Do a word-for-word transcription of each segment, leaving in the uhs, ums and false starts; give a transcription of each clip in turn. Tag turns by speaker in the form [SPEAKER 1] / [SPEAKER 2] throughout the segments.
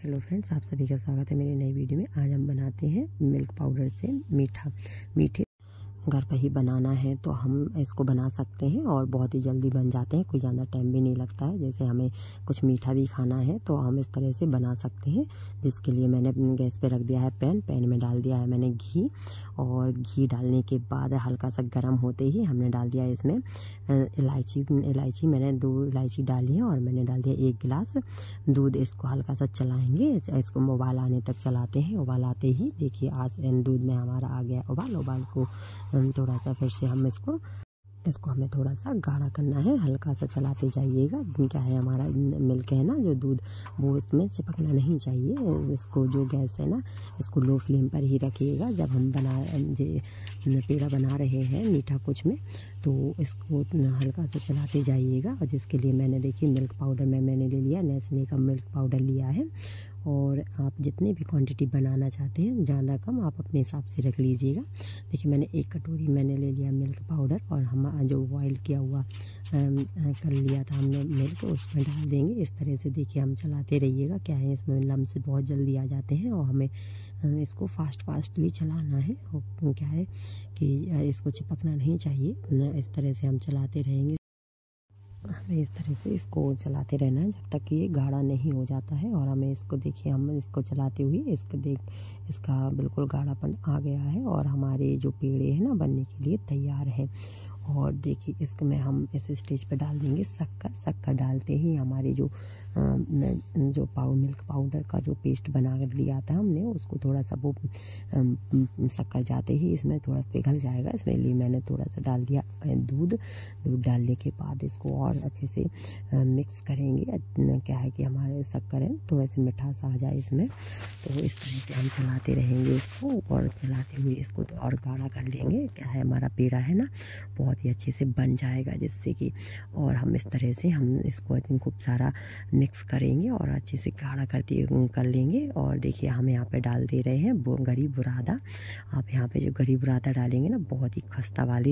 [SPEAKER 1] Hello friends, आप सभी का स्वागत है मेरी नई वीडियो में। आज हम बनाते हैं मिल्क पाउडर से मीठा मीठे। घर पर ही बनाना है तो हम इसको बना सकते हैं और बहुत ही जल्दी बन जाते हैं, कोई ज़्यादा टाइम भी नहीं लगता है। जैसे हमें कुछ मीठा भी खाना है तो हम इस तरह से बना सकते हैं। जिसके लिए मैंने गैस पे रख दिया है पैन पैन में डाल दिया है मैंने घी, और घी डालने के बाद हल्का सा गर्म होते ही हमने डाल दिया इसमें इलायची इलायची मैंने दो इलायची डाली है और मैंने डाल दिया एक गिलास दूध। इसको हल्का सा चलाएंगे, इसको उबाल आने तक चलाते हैं। उबाल आते ही देखिए आज दूध में हमारा आ गया उबाल। उबाल को थोड़ा सा फिर से हम इसको इसको हमें थोड़ा सा गाढ़ा करना है, हल्का सा चलाते जाइएगा। क्या है हमारा मिल्क है ना जो दूध, वो इसमें चिपकना नहीं चाहिए। इसको जो गैस है ना इसको लो फ्लेम पर ही रखिएगा। जब हम बना ये पेड़ा बना रहे हैं मीठा कुछ में तो इसको हल्का सा चलाते जाइएगा। और जिसके लिए मैंने देखिए मिल्क पाउडर में मैंने ले लिया, नेस्ले का मिल्क पाउडर लिया है। और आप जितनी भी क्वांटिटी बनाना चाहते हैं ज़्यादा कम आप अपने हिसाब से रख लीजिएगा। देखिए मैंने एक कटोरी मैंने ले लिया मिल्क पाउडर, और हम जो बॉयल किया हुआ कर लिया था हमने मिल्क उसमें डाल देंगे। इस तरह से देखिए हम चलाते रहिएगा। क्या है इसमें लम्स बहुत जल्दी आ जाते हैं और हमें इसको फास्ट फास्टली चलाना है। और क्या है कि इसको चिपकना नहीं चाहिए। इस तरह से हम चलाते रहेंगे, हमें इस तरह से इसको चलाते रहना है जब तक कि ये गाढ़ा नहीं हो जाता है। और हमें इसको देखिए हम इसको चलाते हुए इसको देख इसका बिल्कुल गाढ़ापन आ गया है और हमारे जो पेड़े हैं ना बनने के लिए तैयार है। और देखिए इसमें हम इस स्टेज पर डाल देंगे शक्कर। शक्कर डालते ही हमारे जो आ, जो पाउ मिल्क पाउडर का जो पेस्ट बना कर लिया था हमने उसको थोड़ा सा वो शक्कर जाते ही इसमें थोड़ा पिघल जाएगा। इसमें लिए मैंने थोड़ा सा डाल दिया दूध। दूध डालने के बाद इसको और अच्छे से मिक्स करेंगे। क्या है कि हमारे शक्कर है थोड़ा सी मिठास आ जाए इसमें, तो इस तरह से हम चलाते रहेंगे इसको। और चलाते हुए इसको तो और गाढ़ा कर लेंगे। क्या है हमारा पेड़ा है ना बहुत ही अच्छे से बन जाएगा, जिससे कि और हम इस तरह से हम इसको खूब सारा मिक्स करेंगे और अच्छे से गाढ़ा करते कर लेंगे। और देखिए हम यहाँ पे डाल दे रहे हैं गरी बुरादा। आप यहाँ पे जो गरी बुरादा डालेंगे ना बहुत ही खस्ता वाली।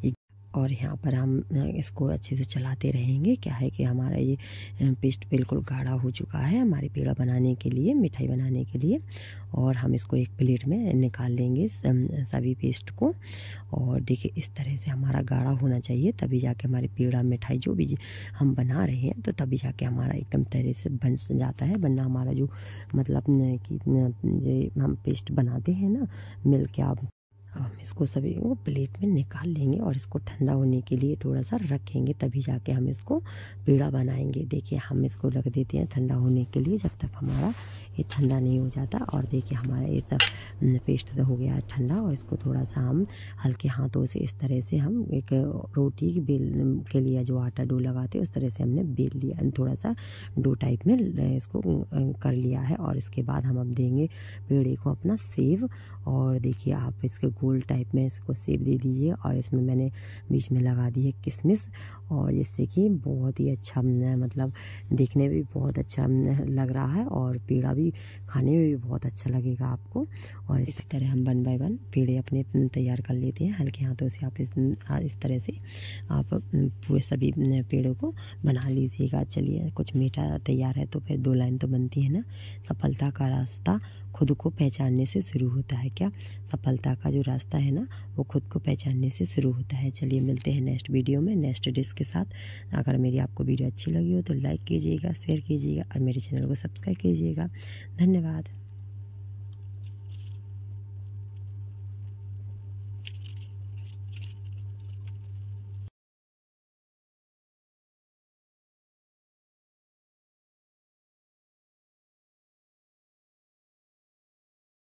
[SPEAKER 1] और यहाँ पर हम इसको अच्छे से चलाते रहेंगे। क्या है कि हमारा ये पेस्ट बिल्कुल गाढ़ा हो चुका है हमारे पेड़ा बनाने के लिए, मिठाई बनाने के लिए। और हम इसको एक प्लेट में निकाल लेंगे सभी पेस्ट को। और देखिए इस तरह से हमारा गाढ़ा होना चाहिए, तभी जाके हमारे पेड़ा मिठाई जो भी हम बना रहे हैं तो तभी जाके हमारा एकदम तरह से बन जाता है। वरना हमारा जो मतलब कि जो हम पेस्ट बनाते हैं ना मिल्क के, आप हम इसको सभी को प्लेट में निकाल लेंगे और इसको ठंडा होने के लिए थोड़ा सा रखेंगे, तभी जाके हम इसको पेड़ा बनाएंगे। देखिए हम इसको रख देते हैं ठंडा होने के लिए जब तक हमारा ये ठंडा नहीं हो जाता। और देखिए हमारा ये सब पेस्ट हो गया है ठंडा। और इसको थोड़ा सा हम हल्के हाथों से इस तरह से हम एक रोटी बेल के लिए जो आटा डो लगाते हैं उस तरह से हमने बेल लिया, थोड़ा सा डो टाइप में इसको कर लिया है। और इसके बाद हम अब देंगे पेड़े को अपना सेव। और देखिए आप इसके गोल टाइप में इसको सेव दे दीजिए। और इसमें मैंने बीच में लगा दी है किशमिश, और जिससे कि बहुत ही अच्छा मतलब देखने में भी बहुत अच्छा लग रहा है और पेड़ा भी खाने में भी बहुत अच्छा लगेगा आपको। और इसी तरह हम वन बाय वन पेड़े अपने तैयार कर लेते हैं हल्के हाथों से। आप इस इस तरह से आप पूरे सभी पेड़ों को बना लीजिएगा। चलिए कुछ मीठा तैयार है तो फिर दो लाइन तो बनती है ना, सफलता का रास्ता खुद को पहचानने से शुरू होता है। क्या सफलता का जो रास्ता है ना वो खुद को पहचानने से शुरू होता है। चलिए मिलते हैं नेक्स्ट वीडियो में नेक्स्ट डिश के साथ। अगर मेरी आपको वीडियो अच्छी लगी हो तो लाइक कीजिएगा, शेयर कीजिएगा और मेरे चैनल को सब्सक्राइब कीजिएगा। धन्यवाद।